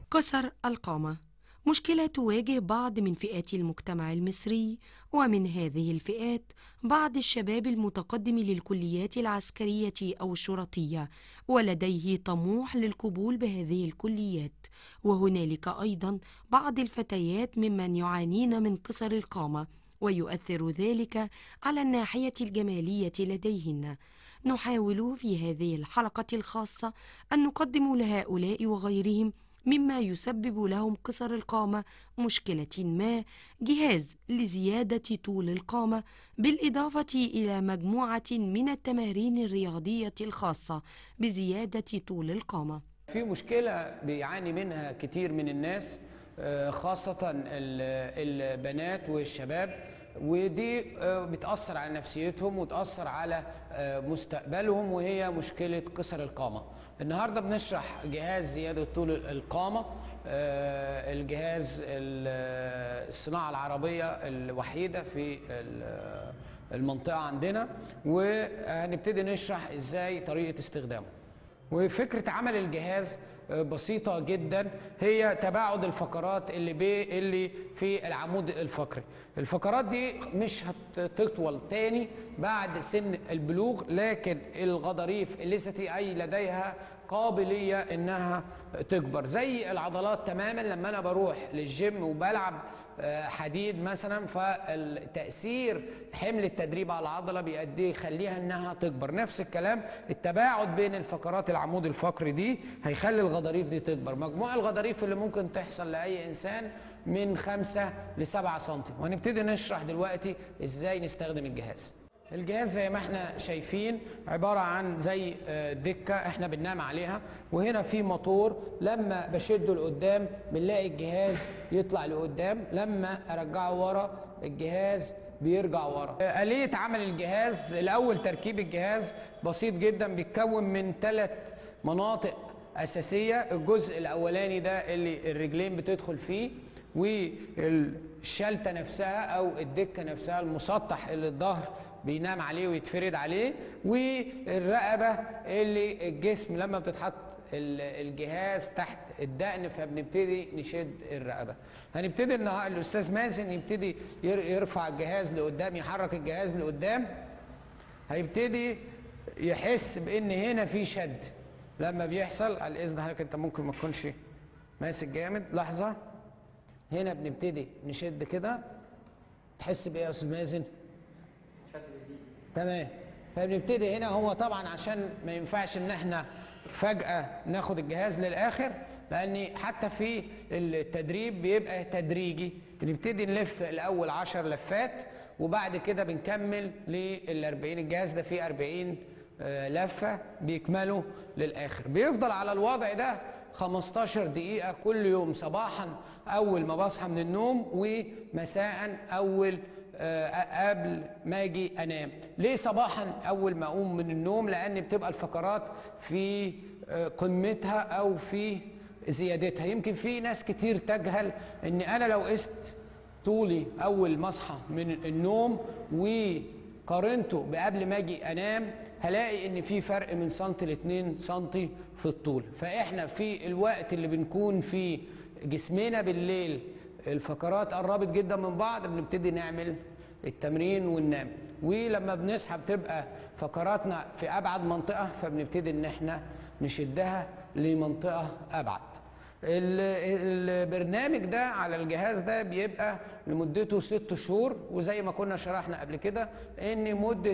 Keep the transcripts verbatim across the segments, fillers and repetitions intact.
كسر القامة مشكلة تواجه بعض من فئات المجتمع المصري، ومن هذه الفئات بعض الشباب المتقدم للكليات العسكرية أو الشرطية ولديه طموح للقبول بهذه الكليات، وهنالك أيضا بعض الفتيات ممن يعانين من قصر القامة ويؤثر ذلك على الناحية الجمالية لديهن. نحاول في هذه الحلقة الخاصة أن نقدم لهؤلاء وغيرهم مما يسبب لهم قصر القامة مشكلة ما جهاز لزيادة طول القامة، بالإضافة إلى مجموعة من التمارين الرياضية الخاصة بزيادة طول القامة. في مشكلة بيعاني منها كتير من الناس، خاصة البنات والشباب، ودي بتأثر على نفسيتهم وتأثر على مستقبلهم، وهي مشكلة قصر القامة. النهاردة بنشرح جهاز زيادة طول القامة، الجهاز الصناعة العربية الوحيدة في المنطقة عندنا، وهنبتدي نشرح ازاي طريقة استخدامه. وفكرة عمل الجهاز بسيطة جدا، هي تباعد الفقرات اللي بي اللي في العمود الفقري. الفقرات دي مش هتطول تاني بعد سن البلوغ، لكن الغضاريف التي أي لديها قابلية انها تكبر زي العضلات تماما. لما انا بروح للجيم وبلعب حديد مثلا، فالتأثير حمل التدريب على العضلة بيأدي يخليها انها تكبر. نفس الكلام التباعد بين الفقرات العمود الفقري دي هيخلي الغضاريف دي تكبر. مجموع الغضاريف اللي ممكن تحصل لأي إنسان من خمسة لسبعة سنتي. وهنبتدي نشرح دلوقتي ازاي نستخدم الجهاز. الجهاز زي ما احنا شايفين عبارة عن زي دكة احنا بننام عليها، وهنا في موتور لما بشده لقدام بنلاقي الجهاز يطلع لقدام، لما ارجعه ورا الجهاز بيرجع ورا. آلية عمل الجهاز: الاول تركيب الجهاز بسيط جدا، بيتكون من ثلاث مناطق اساسية. الجزء الاولاني ده اللي الرجلين بتدخل فيه، والشلتة نفسها او الدكة نفسها، المسطح اللي الظهر بينام عليه ويتفرد عليه، والرقبة اللي الجسم لما بتتحط الجهاز تحت الدقن فبنبتدي نشد الرقبة. هنبتدي النهارده الأستاذ مازن يبتدي يرفع الجهاز لقدام، يحرك الجهاز لقدام، هيبتدي يحس بأن هنا في شد. لما بيحصل على الإذن حضرتك أنت ممكن ما تكونش ماسك جامد، لحظة، هنا بنبتدي نشد كده، تحس بإيه يا أستاذ مازن؟ تمام. فبنبتدي هنا، هو طبعا عشان ما ينفعش ان احنا فجأة ناخد الجهاز للاخر، لان حتى في التدريب بيبقى تدريجي. بنبتدي نلف الاول عشر لفات وبعد كده بنكمل للأربعين. الجهاز ده فيه أربعين لفة بيكملوا للاخر. بيفضل على الوضع ده خمستاشر دقيقة كل يوم، صباحا اول ما بصحى من النوم ومساء اول قبل ما اجي انام. ليه صباحا اول ما اقوم من النوم؟ لان بتبقى الفقرات في قمتها او في زيادتها. يمكن في ناس كتير تجهل ان انا لو قست طولي اول ما اصحى من النوم وقارنته بقبل ما اجي انام، هلاقي ان في فرق من سنتي لاتنين سنتي في الطول. فاحنا في الوقت اللي بنكون فيه جسمنا بالليل الفقرات قربت جدا من بعض، بنبتدي نعمل التمرين وننام. ولما بنصحى بتبقى فقراتنا في ابعد منطقه، فبنبتدي ان احنا نشدها لمنطقه ابعد. البرنامج ده على الجهاز ده بيبقى لمدته ست شهور، وزي ما كنا شرحنا قبل كده ان مده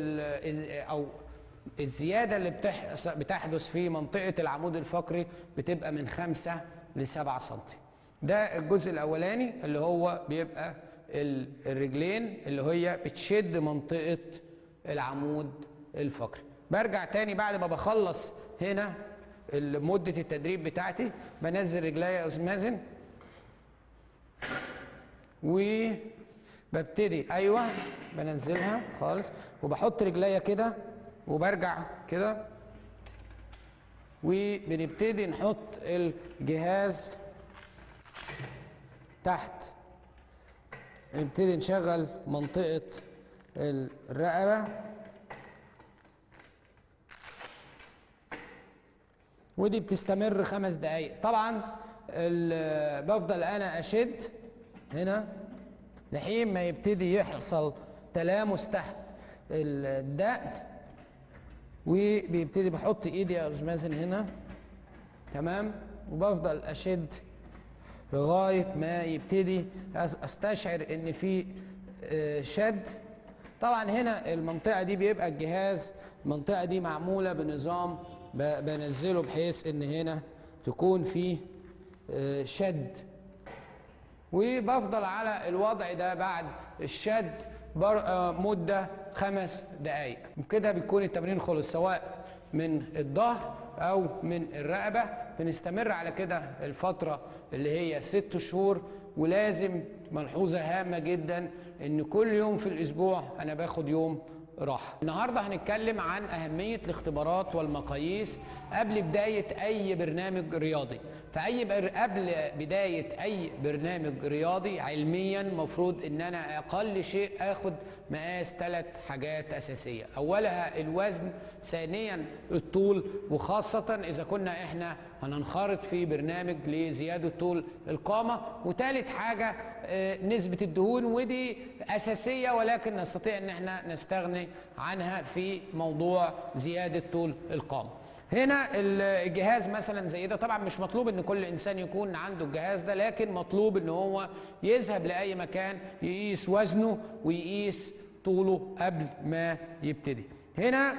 او الزياده اللي بتحدث في منطقه العمود الفقري بتبقى من خمسة لسبعة سنتي. ده الجزء الاولاني اللي هو بيبقى الرجلين اللي هي بتشد منطقة العمود الفقري. برجع تاني بعد ما بخلص هنا مدة التدريب بتاعتي، بنزل رجليا يا أستاذ مازن وببتدي، ايوه بنزلها خالص، وبحط رجليا كده وبرجع كده، وبنبتدي نحط الجهاز تحت. نبتدي نشغل منطقة الرقبة، ودي بتستمر خمس دقايق. طبعا بفضل انا اشد هنا لحين ما يبتدي يحصل تلامس تحت الدقن، وبيبتدي بحط ايدي يا استاذ مازن هنا، تمام، وبفضل اشد لغايه ما يبتدي استشعر ان في شد. طبعا هنا المنطقه دي بيبقى الجهاز المنطقه دي معموله بنظام بنزله بحيث ان هنا تكون فيه شد، وبفضل على الوضع ده بعد الشد مده خمس دقائق. وكده بيكون التمرين خلص، سواء من الظهر او من الرقبه. بنستمر على كده الفتره اللي هي ست شهور. ولازم ملحوظه هامه جدا ان كل يوم في الاسبوع انا باخد يوم راحه. النهارده هنتكلم عن اهميه الاختبارات والمقاييس قبل بدايه اي برنامج رياضي. فاي بر... قبل بدايه اي برنامج رياضي علميا مفروض ان انا اقل شيء اخد مقاس ثلاث حاجات اساسيه، اولها الوزن، ثانيا الطول، وخاصه اذا كنا احنا هننخرط في برنامج لزياده طول القامه، وثالث حاجه نسبه الدهون، ودي اساسيه ولكن نستطيع ان احنا نستغني عنها في موضوع زياده طول القامه. هنا الجهاز مثلا زي ده، طبعا مش مطلوب ان كل انسان يكون عنده الجهاز ده، لكن مطلوب ان هو يذهب لاي مكان يقيس وزنه ويقيس طوله قبل ما يبتدي. هنا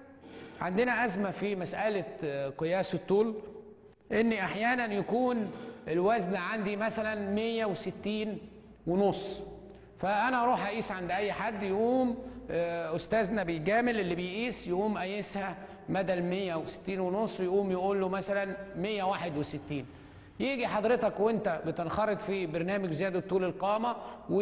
عندنا ازمه في مساله قياس الطول، ان احيانا يكون الوزن عندي مثلا مية وستين ونص، فانا اروح اقيس عند اي حد، يقوم استاذنا بيجامل اللي بيقيس، يقوم قايسها مدى ال مية وستين ونص، يقوم يقول له مثلا مية وواحد وستين. يجي حضرتك وانت بتنخرط في برنامج زياده طول القامه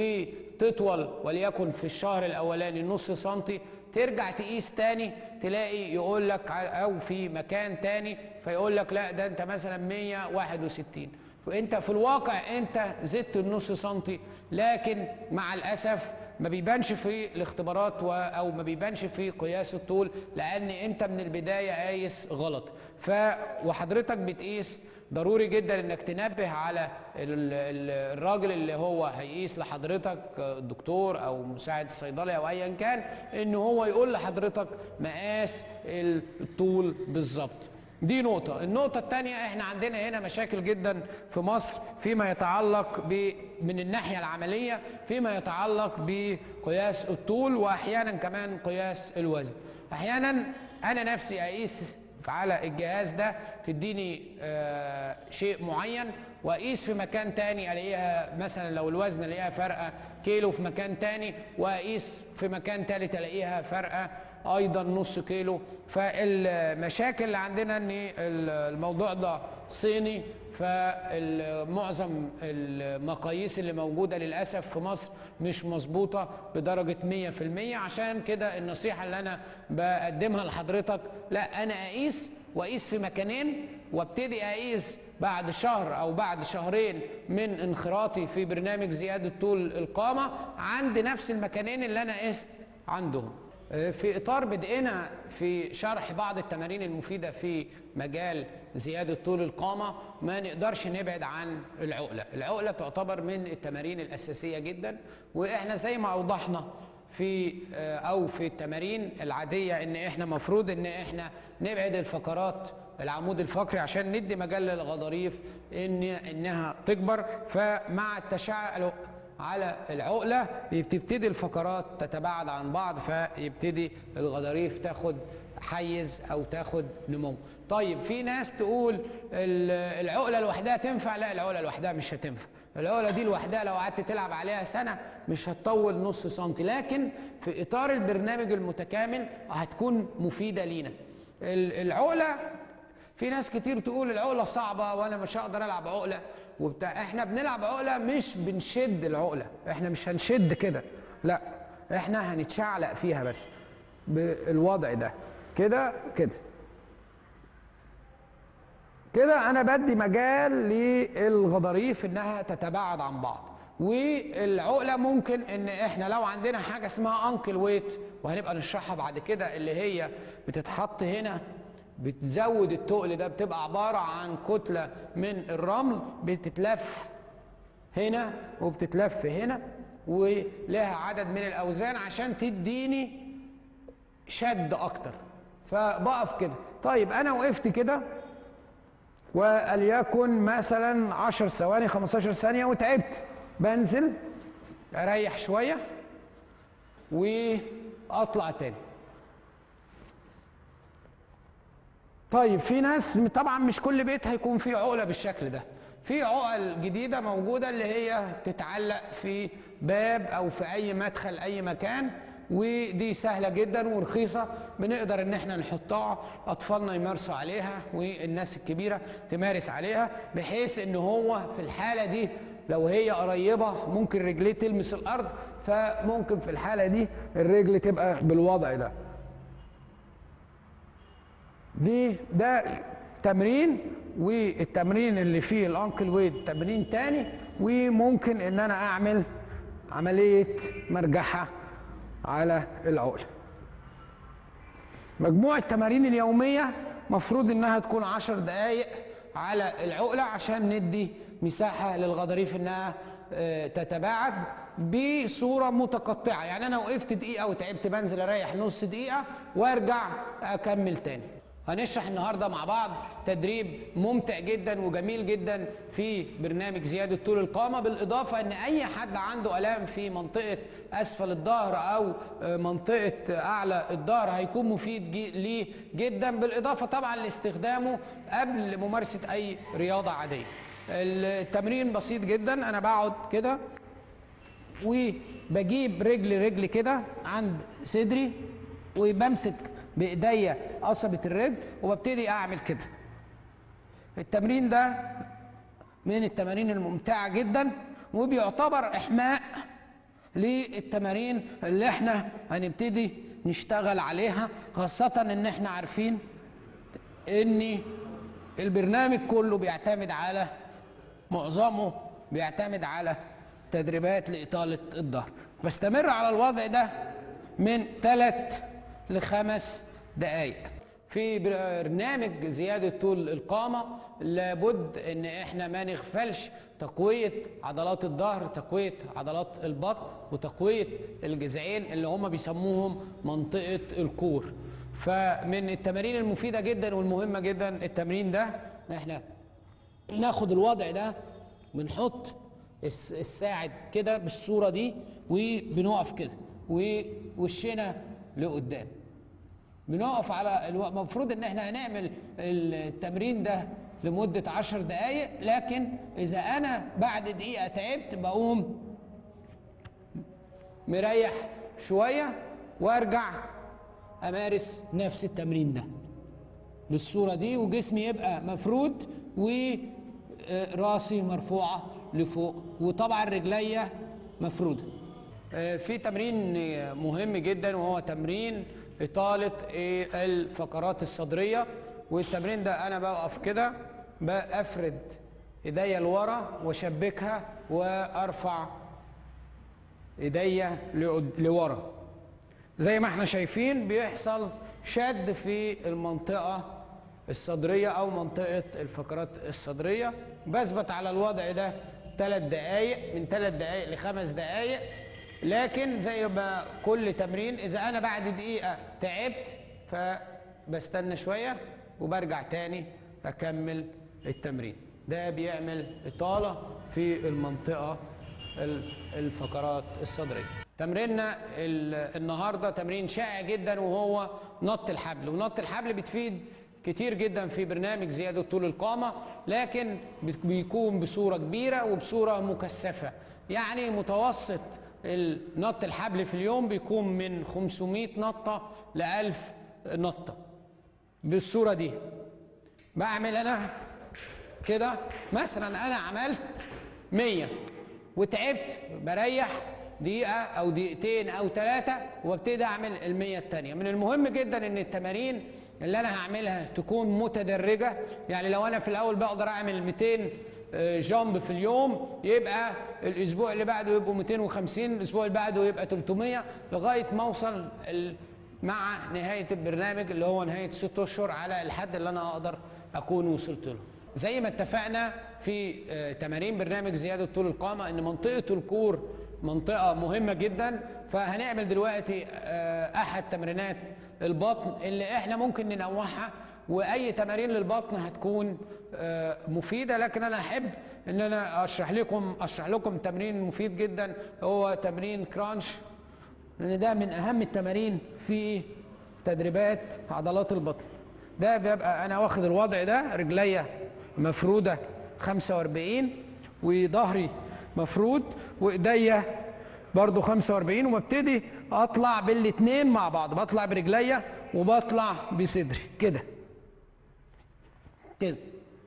وتطول وليكن في الشهر الاولاني نص سنتي، ترجع تقيس تاني تلاقي يقول لك، او في مكان تاني فيقول لك لا ده انت مثلا مية وواحد وستين، فانت في الواقع انت زدت النص سنتي، لكن مع الاسف ما بيبانش في الاختبارات او ما بيبانش في قياس الطول، لان انت من البدايه قايس غلط. ف وحضرتك بتقيس، ضروري جدا انك تنبه على الراجل اللي هو هيقيس لحضرتك، الدكتور او مساعد الصيدلي او ايا كان، ان هو يقول لحضرتك مقاس الطول بالظبط. دي نقطة. النقطة الثانية، احنا عندنا هنا مشاكل جدا في مصر فيما يتعلق ب من الناحية العملية فيما يتعلق بقياس الطول، واحيانا كمان قياس الوزن. احيانا انا نفسي اقيس على الجهاز ده تديني آه شيء معين، واقيس في مكان تاني الاقيها مثلا لو الوزن الاقيها فرقه كيلو في مكان تاني، واقيس في مكان تالت الاقيها فرقه ايضا نص كيلو. فالمشاكل اللي عندنا ان الموضوع ده صيني، فمعظم المقاييس اللي موجوده للاسف في مصر مش مظبوطه بدرجه مية في المية. عشان كده النصيحه اللي انا بقدمها لحضرتك، لا انا اقيس واقيس في مكانين، وابتدي اقيس بعد شهر او بعد شهرين من انخراطي في برنامج زياده طول القامه عند نفس المكانين اللي انا قست عندهم. في اطار بدءنا في شرح بعض التمارين المفيده في مجال زياده طول القامه، ما نقدرش نبعد عن العقله. العقله تعتبر من التمارين الاساسيه جدا، واحنا زي ما اوضحنا في او في التمارين العاديه ان احنا مفروض ان احنا نبعد الفقرات العمود الفقري عشان ندي مجال للغضاريف ان انها تكبر. فمع التشعب على العقله بتبتدي الفقرات تتباعد عن بعض، فيبتدي الغضاريف تاخد حيز او تاخد نمو. طيب في ناس تقول العقله لوحدها تنفع، لا العقله لوحدها مش هتنفع. العقله دي لوحدها لو قعدت تلعب عليها سنه مش هتطول نص سنتي، لكن في اطار البرنامج المتكامل هتكون مفيده لينا. العقله في ناس كتير تقول العقله صعبه وانا مش هقدر العب عقله وبتاع. احنا بنلعب عقله مش بنشد العقله، احنا مش هنشد كده، لا احنا هنتشعلق فيها بس بالوضع ده كده كده كده. انا بدي مجال للغضاريف انها تتباعد عن بعض. والعقله ممكن ان احنا لو عندنا حاجه اسمها انكل ويت، وهنبقى نشرحها بعد كده، اللي هي بتتحط هنا بتزود التقل ده، بتبقى عبارة عن كتلة من الرمل بتتلف هنا وبتتلف هنا، ولها عدد من الأوزان عشان تديني شد أكتر. فبقف كده. طيب أنا وقفت كده وليكن مثلا عشر ثواني خمستاشر ثانية وتعبت، بنزل أريح شوية وأطلع تاني. طيب في ناس طبعا مش كل بيت هيكون فيه عقلة بالشكل ده، في عقل جديدة موجودة اللي هي تتعلق في باب أو في أي مدخل أي مكان، ودي سهلة جدا ورخيصة، بنقدر ان احنا نحطها، اطفالنا يمارسوا عليها والناس الكبيرة تمارس عليها، بحيث ان هو في الحالة دي لو هي قريبة ممكن رجليه تلمس الارض، فممكن في الحالة دي الرجل تبقى بالوضع ده. دي ده تمرين، والتمرين اللي فيه الانكل ويت تمرين تاني، وممكن ان انا اعمل عملية مرجحة على العقلة. مجموع التمارين اليومية مفروض انها تكون عشر دقايق على العقلة عشان ندي مساحة للغضاريف انها تتباعد بصورة متقطعة. يعني انا وقفت دقيقة وتعبت بنزل اريح نص دقيقة وارجع اكمل تاني. هنشرح النهاردة مع بعض تدريب ممتع جدا وجميل جدا في برنامج زيادة طول القامة، بالإضافة أن أي حد عنده آلام في منطقة أسفل الظهر أو منطقة أعلى الظهر هيكون مفيد ليه جدا، بالإضافة طبعا لاستخدامه قبل ممارسة أي رياضة عادية. التمرين بسيط جدا، أنا بقعد كده وبجيب رجل رجل كده عند صدري وبمسك بايديا قصبة الرجل وببتدي اعمل كده. التمرين ده من التمارين الممتعة جدا وبيعتبر احماء للتمارين اللي احنا هنبتدي نشتغل عليها، خاصة ان احنا عارفين ان البرنامج كله بيعتمد على معظمه بيعتمد على تدريبات لإطالة الظهر. بستمر على الوضع ده من ثلاث لخمس دقايق. في برنامج زيادة طول القامة لابد ان احنا ما نغفلش تقوية عضلات الظهر، تقوية عضلات البطن، وتقوية الجذعين اللي هم بيسموهم منطقة الكور. فمن التمارين المفيدة جدا والمهمة جدا التمرين ده، احنا ناخد الوضع ده بنحط الساعد كده بالصورة دي وبنقف كده ووشنا لقدام، بنقف على المفروض ان احنا هنعمل التمرين ده لمدة عشر دقايق، لكن اذا انا بعد دقيقة تعبت بقوم مريح شوية وارجع امارس نفس التمرين ده بالصورة دي، وجسمي يبقى مفرود وراسي مرفوعة لفوق، وطبعا رجليا مفرودة. في تمرين مهم جدا وهو تمرين إطالة الفقرات الصدرية، والتمرين ده أنا بقف كده بأفرد إيديا لورا وأشبكها وأرفع إيديا لورا زي ما احنا شايفين، بيحصل شد في المنطقة الصدرية أو منطقة الفقرات الصدرية. بثبت على الوضع ده ثلاث دقايق، من ثلاث دقايق لخمس دقايق، لكن زي ما كل تمرين إذا أنا بعد دقيقة تعبت فبستنى شوية وبرجع تاني أكمل التمرين. ده بيعمل إطالة في المنطقة الفقرات الصدرية. تمريننا النهاردة تمرين شائع جدا وهو نط الحبل، ونط الحبل بتفيد كتير جدا في برنامج زيادة طول القامة، لكن بيكون بصورة كبيرة وبصورة مكثفة. يعني متوسط النط الحبل في اليوم بيكون من خمسمائة نطة ل ألف نطة بالصورة دي. بعمل أنا كده مثلا، أنا عملت مية وتعبت بريح دقيقة أو دقيقتين أو ثلاثة وابتدي أعمل المية التانية. من المهم جدا إن التمارين اللي أنا هعملها تكون متدرجة. يعني لو أنا في الأول بقدر أعمل مئتين جامب في اليوم، يبقى الأسبوع اللي بعده يبقوا مئتين وخمسين، الأسبوع اللي بعده يبقى ثلاثمائة، لغاية ما أوصل مع نهايه البرنامج اللي هو نهايه ست اشهر على الحد اللي انا اقدر اكون وصلت له. زي ما اتفقنا في آه، تمارين برنامج زياده طول القامه ان منطقه الكور منطقه مهمه جدا، فهنعمل دلوقتي آه، احد تمرينات البطن اللي احنا ممكن ننوعها، واي تمارين للبطن هتكون آه، مفيده، لكن انا احب ان انا اشرح لكم اشرح لكم تمرين مفيد جدا هو تمرين كرانش، لان ده من اهم التمارين في تدريبات عضلات البطن. ده بيبقى انا واخد الوضع ده، رجليا مفروده خمسة وأربعين وظهري مفرود وايديا برضو خمسة وأربعين، وببتدي اطلع بالاثنين مع بعض، بطلع برجليا وبطلع بصدري كده كده.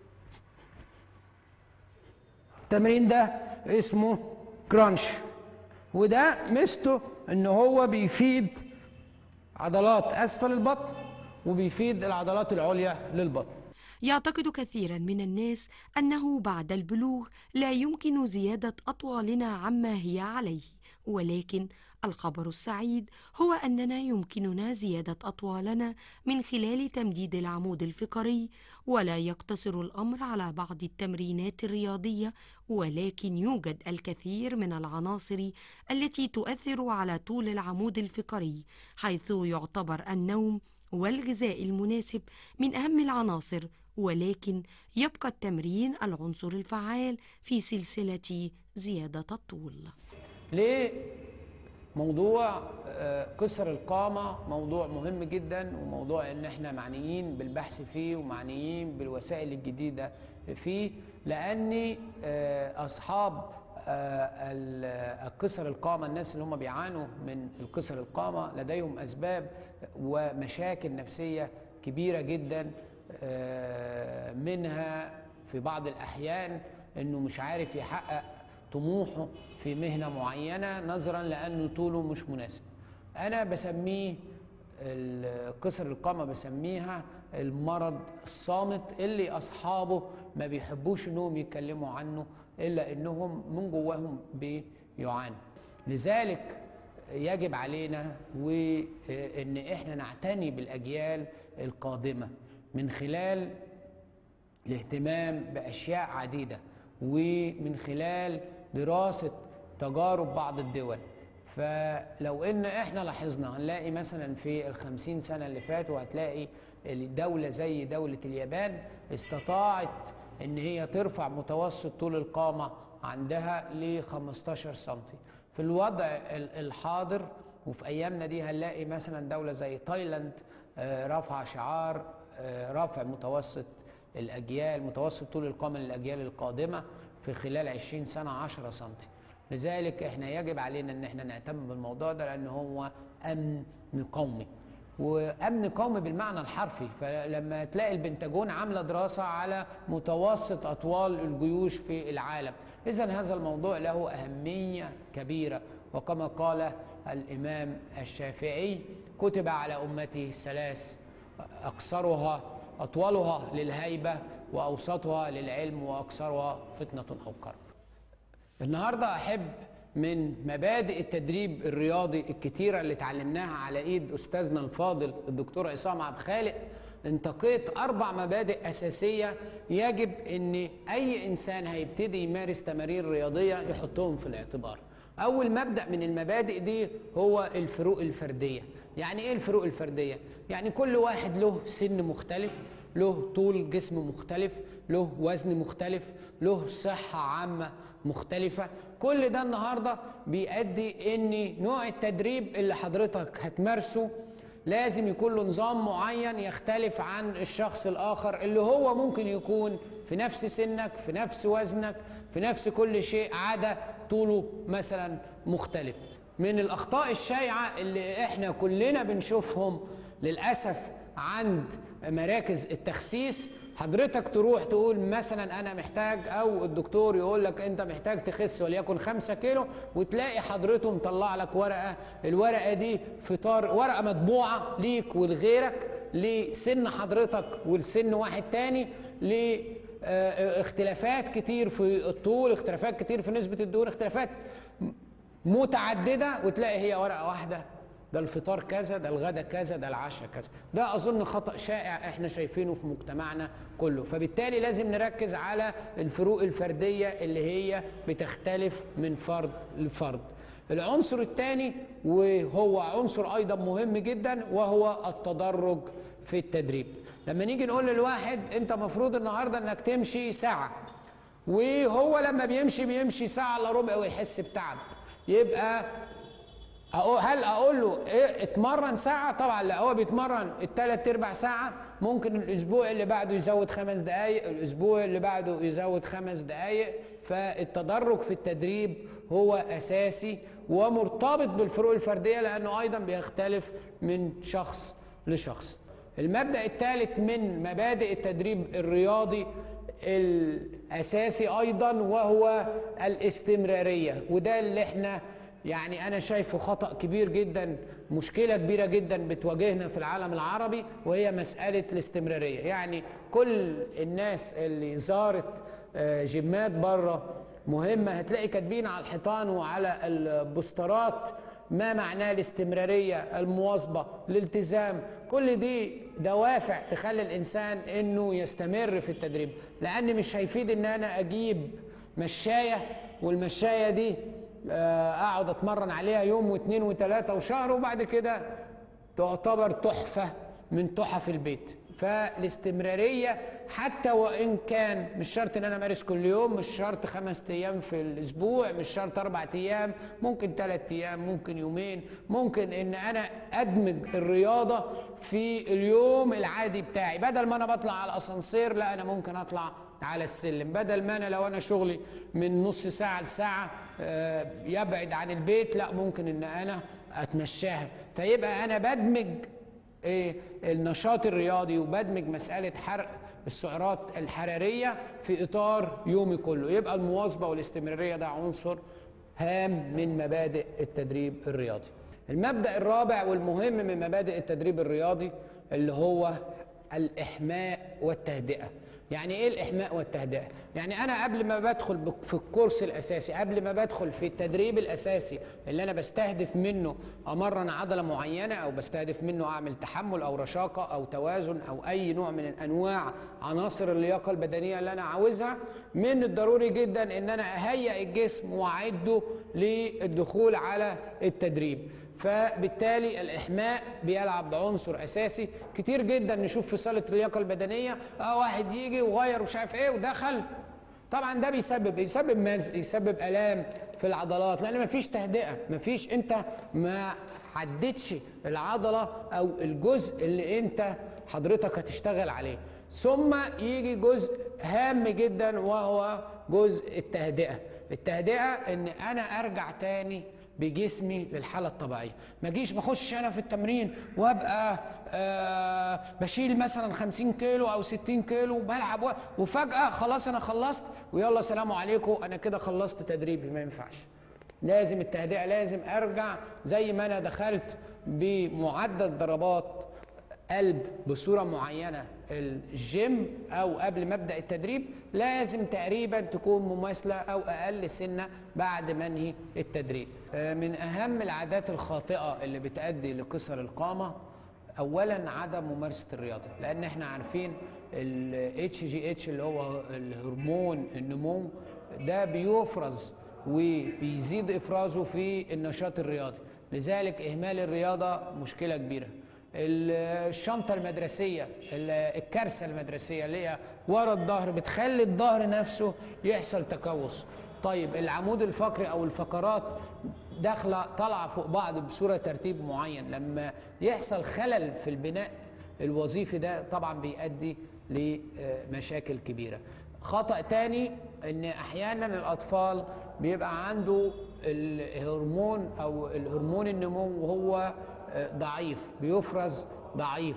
التمرين ده اسمه كرانش، وده ميزته ان هو بيفيد عضلات اسفل البطن وبيفيد العضلات العليا للبطن. يعتقد كثيرا من الناس أنه بعد البلوغ لا يمكن زيادة أطوالنا عما هي عليه، ولكن الخبر السعيد هو أننا يمكننا زيادة أطوالنا من خلال تمديد العمود الفقري، ولا يقتصر الأمر على بعض التمرينات الرياضية، ولكن يوجد الكثير من العناصر التي تؤثر على طول العمود الفقري، حيث يعتبر النوم والغذاء المناسب من أهم العناصر، ولكن يبقى التمرين العنصر الفعال في سلسلة زيادة الطول. ليه موضوع آه، كسر القامة موضوع مهم جدا، وموضوع ان احنا معنيين بالبحث فيه ومعنيين بالوسائل الجديدة فيه، لاني آه، اصحاب آه، الكسر القامة، الناس اللي هم بيعانوا من الكسر القامة لديهم اسباب ومشاكل نفسية كبيرة جدا، آه، منها في بعض الاحيان انه مش عارف يحقق طموحه في مهنة معينة نظرا لأنه طوله مش مناسب. أنا بسميه كسر القامة، بسميها المرض الصامت اللي أصحابه ما بيحبوش أنهم يتكلموا عنه إلا أنهم من جواهم بيعانوا. لذلك يجب علينا وإن إحنا نعتني بالأجيال القادمة من خلال الاهتمام بأشياء عديدة، ومن خلال دراسة تجارب بعض الدول. فلو ان احنا لاحظنا هنلاقي مثلا في الخمسين سنة اللي فاتوا هتلاقي دولة زي دولة اليابان استطاعت ان هي ترفع متوسط طول القامة عندها ل خمستاشر سنتي. في الوضع الحاضر وفي ايامنا دي هنلاقي مثلا دولة زي تايلاند رفع شعار رفع متوسط الاجيال متوسط طول القامة للاجيال القادمة في خلال عشرين سنة عشرة سنتي. لذلك احنا يجب علينا ان احنا نهتم بالموضوع ده، لان هو امن قومي، وامن قومي بالمعنى الحرفي. فلما تلاقي البنتاجون عامله دراسه على متوسط اطوال الجيوش في العالم، اذا هذا الموضوع له اهميه كبيره. وكما قال الامام الشافعي: كتب على امتي ثلاث، اقصرها اطولها للهيبه، واوسطها للعلم، واكثرها فتنه او كرب. النهارده احب من مبادئ التدريب الرياضي الكتيره اللي اتعلمناها على ايد استاذنا الفاضل الدكتور عصام عبد الخالق، انتقيت اربع مبادئ اساسيه يجب ان اي انسان هيبتدي يمارس تمارين رياضيه يحطهم في الاعتبار. اول مبدأ من المبادئ دي هو الفروق الفرديه. يعني ايه الفروق الفرديه؟ يعني كل واحد له سن مختلف، له طول جسم مختلف، له وزن مختلف، له صحة عامة مختلفة. كل ده النهاردة بيؤدي ان نوع التدريب اللي حضرتك هتمارسه لازم يكون له نظام معين يختلف عن الشخص الآخر اللي هو ممكن يكون في نفس سنك، في نفس وزنك، في نفس كل شيء، عدا طوله مثلا مختلف. من الأخطاء الشائعة اللي احنا كلنا بنشوفهم للأسف عند مراكز التخسيس، حضرتك تروح تقول مثلا انا محتاج، او الدكتور يقول لك انت محتاج تخس وليكن خمسة كيلو، وتلاقي حضرته مطلع لك ورقه، الورقه دي فطار ورقه مطبوعه ليك ولغيرك، لسن حضرتك ولسن واحد تاني، لاختلافات كتير في الطول، اختلافات كتير في نسبه الدهون، اختلافات متعدده، وتلاقي هي ورقه واحده ده الفطار كذا، ده الغدا كذا، ده العشاء كذا. ده اظن خطأ شائع احنا شايفينه في مجتمعنا كله. فبالتالي لازم نركز على الفروق الفردية اللي هي بتختلف من فرد لفرد. العنصر الثاني وهو عنصر ايضا مهم جدا وهو التدرج في التدريب. لما نيجي نقول للواحد انت مفروض النهارده انك تمشي ساعة، وهو لما بيمشي بيمشي ساعة الا ربع ويحس بتعب، يبقى هل اقول له إيه اتمرن ساعة؟ طبعا لا، هو بيتمرن الثلاث ارباع ساعة، ممكن الاسبوع اللي بعده يزود خمس دقايق، الاسبوع اللي بعده يزود خمس دقايق. فالتدرج في التدريب هو اساسي ومرتبط بالفروق الفردية لانه ايضا بيختلف من شخص لشخص. المبدأ الثالث من مبادئ التدريب الرياضي الاساسي ايضا وهو الاستمرارية، وده اللي احنا يعني أنا شايفه خطأ كبير جدا، مشكلة كبيرة جدا بتواجهنا في العالم العربي، وهي مسألة الاستمرارية. يعني كل الناس اللي زارت جيمات بره مهمة هتلاقي كاتبين على الحيطان وعلى البوسترات ما معناه الاستمرارية، المواظبة، الالتزام. كل دي دوافع تخلي الإنسان إنه يستمر في التدريب، لأن مش هيفيد إن أنا أجيب مشاية والمشاية دي اقعد اتمرن عليها يوم واثنين وثلاثة وشهر وبعد كده تعتبر تحفة من تحف البيت. فالاستمرارية حتى وان كان مش شرط ان انا امارس كل يوم، مش شرط خمس ايام في الاسبوع، مش شرط اربع ايام، ممكن ثلاث ايام، ممكن يومين، ممكن ان انا ادمج الرياضة في اليوم العادي بتاعي. بدل ما انا بطلع على الاسانسير، لا انا ممكن اطلع على السلم. بدل ما انا لو انا شغلي من نص ساعة لساعة يبعد عن البيت، لا ممكن ان انا اتمشاها. فيبقى انا بدمج ايه النشاط الرياضي وبدمج مسألة حرق السعرات الحرارية في اطار يومي كله. يبقى المواظبة والاستمرارية ده عنصر هام من مبادئ التدريب الرياضي. المبدأ الرابع والمهم من مبادئ التدريب الرياضي اللي هو الإحماء والتهدئة. يعني ايه الإحماء والتهدئة؟ يعني انا قبل ما بدخل في الكورس الاساسي، قبل ما بدخل في التدريب الاساسي اللي انا بستهدف منه امرن عضلة معينة، او بستهدف منه اعمل تحمل او رشاقة او توازن او اي نوع من انواع عناصر اللياقة البدنية اللي انا عاوزها، من الضروري جدا ان انا اهيئ الجسم واعده للدخول على التدريب. فبالتالي الإحماء بيلعب عنصر أساسي. كتير جدا نشوف في صالة اللياقة البدنية اه واحد يجي وغير ومش عارف ايه ودخل، طبعا ده بيسبب يسبب مزق، يسبب آلام في العضلات، لأن مفيش تهدئة، مفيش، انت ما حددش العضلة أو الجزء اللي انت حضرتك هتشتغل عليه. ثم يجي جزء هام جدا وهو جزء التهدئة. التهدئة ان انا ارجع تاني بجسمي للحالة الطبيعية. ما اجيش بخش انا في التمرين وابقى آه بشيل مثلا خمسين كيلو او ستين كيلو وبلعب وفجأة خلاص انا خلصت ويلا سلام عليكم انا كده خلصت تدريبي. ما ينفعش. لازم التهدئة، لازم ارجع زي ما انا دخلت بمعدل ضربات قلب بصورة معينة الجيم او قبل ما ابدا التدريب، لازم تقريبا تكون مماثله او اقل سنه بعد منهي التدريب. من اهم العادات الخاطئه اللي بتؤدي لقصر القامه اولا عدم ممارسه الرياضه، لان احنا عارفين ال اتش جي اتش اللي هو الهرمون النمو ده بيفرز وبيزيد افرازه في النشاط الرياضي، لذلك اهمال الرياضه مشكله كبيره. الشنطة المدرسية، الكارثة المدرسية اللي هي ورا الظهر بتخلي الظهر نفسه يحصل تكوس. طيب العمود الفقري او الفقرات داخله طالعه فوق بعض بصورة ترتيب معين، لما يحصل خلل في البناء الوظيفي ده طبعا بيؤدي لمشاكل كبيرة. خطأ تاني ان احيانا الاطفال بيبقى عنده الهرمون او الهرمون النمو وهو ضعيف، بيفرز ضعيف،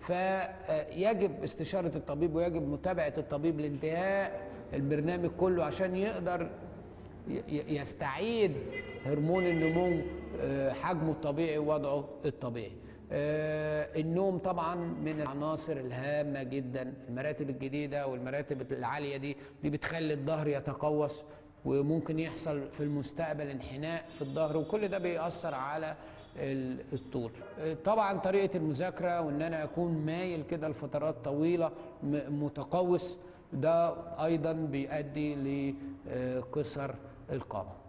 فيجب استشارة الطبيب ويجب متابعة الطبيب لانتهاء البرنامج كله عشان يقدر يستعيد هرمون النمو حجمه الطبيعي ووضعه الطبيعي. النوم طبعا من العناصر الهامة جدا. المراتب الجديدة والمراتب العالية دي دي بتخلي الظهر يتقوس وممكن يحصل في المستقبل انحناء في الظهر، وكل ده بيأثر على ال- الطول. طبعا طريقة المذاكرة وان انا اكون مايل كده لفترات طويلة م- متقوس، ده ايضا بيؤدي لقصر القامة.